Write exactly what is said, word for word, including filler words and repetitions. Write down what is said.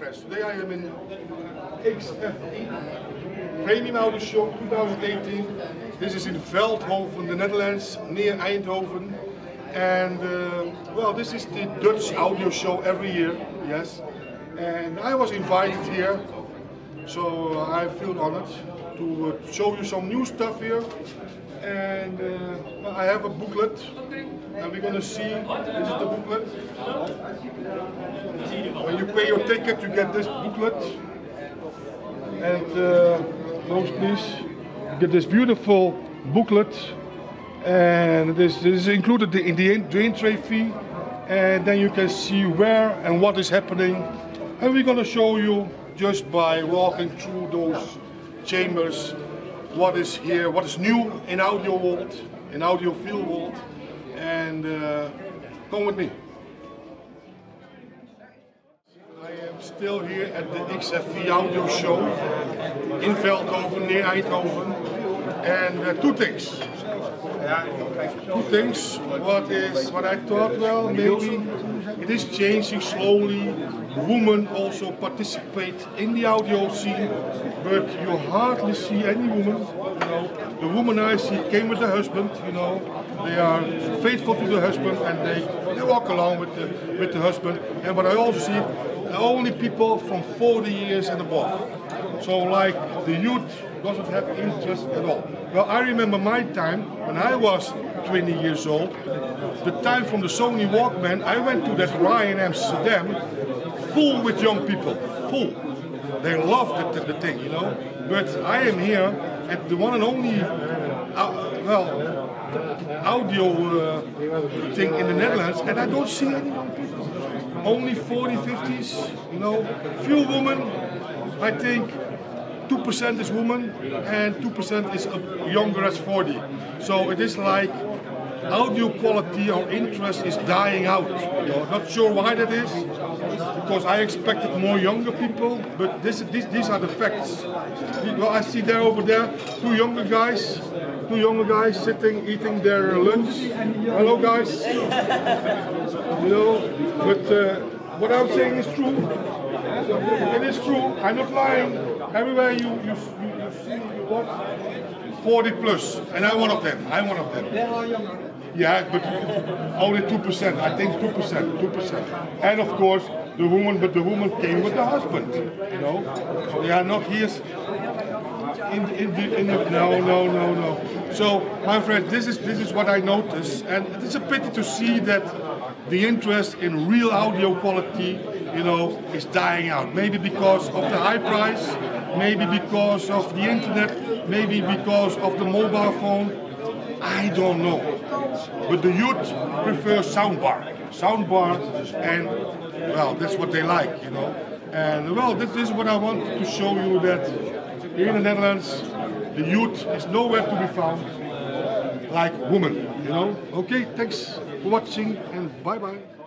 friends. Today I am in X F E Premium Audio Show twenty eighteen. This is in Veldhoven, the Netherlands, near Eindhoven. And uh, well, this is the Dutch audio show every year, yes. And I was invited here, so uh, I feel honored to uh, show you some new stuff here. And uh, well, I have a booklet, and we're gonna see. This is the booklet. When you pay your ticket, you get this booklet. And uh, close, please. You get this beautiful booklet, and this, this is included in the, the entry fee. And then you can see where and what is happening. And we're gonna show you just by walking through those chambers. What is here, what is new in audio world, in audiophile world, and uh, come with me. I am still here at the X F E audio show in Veldhoven, near Eindhoven, and uh, two things. Two things. What is what I thought? Well, maybe it is changing slowly. Women also participate in the audio scene, but you hardly see any woman. You know, the woman I see came with the husband. You know, they are faithful to the husband, and they, they walk along with the with the husband. And what I also see, only people from forty years and above. So like the youth doesn't have interest at all. Well, I remember my time when I was twenty years old. The time from the Sony Walkman, I went to that Rye in Amsterdam, full with young people, full. They loved the, the, the thing, you know. But I am here at the one and only, uh, well, audio uh, thing in the Netherlands, and I don't see any young people. Only forty, fifties, you know. Few women, I think. two percent is women and two percent is younger as forty. So it is like audio quality or interest is dying out. You know, not sure why that is, because I expected more younger people, but this, this, these are the facts. Well, I see there over there two younger guys, two younger guys sitting eating their lunch. Hello guys. You know, but uh, what I'm saying is true. It is true. I'm not lying. Everywhere you you, you, you see what forty plus, and I'm one of them. I'm one of them. Yeah, but only two percent. I think two percent, two percent. And of course the woman, but the woman came with the husband. You know, so they are not here. In, in, the, in the, no, no, no, no. So, my friend, this is this is what I noticed, and it's a pity to see that the interest in real audio quality, you know, is dying out. Maybe because of the high price, maybe because of the internet, maybe because of the mobile phone. I don't know. But the youth prefer soundbar, soundbar, and well, that's what they like, you know. And well, this, this is what I want to show you, that here in the Netherlands, the youth is nowhere to be found like women, you know. Okay, thanks for watching and bye bye.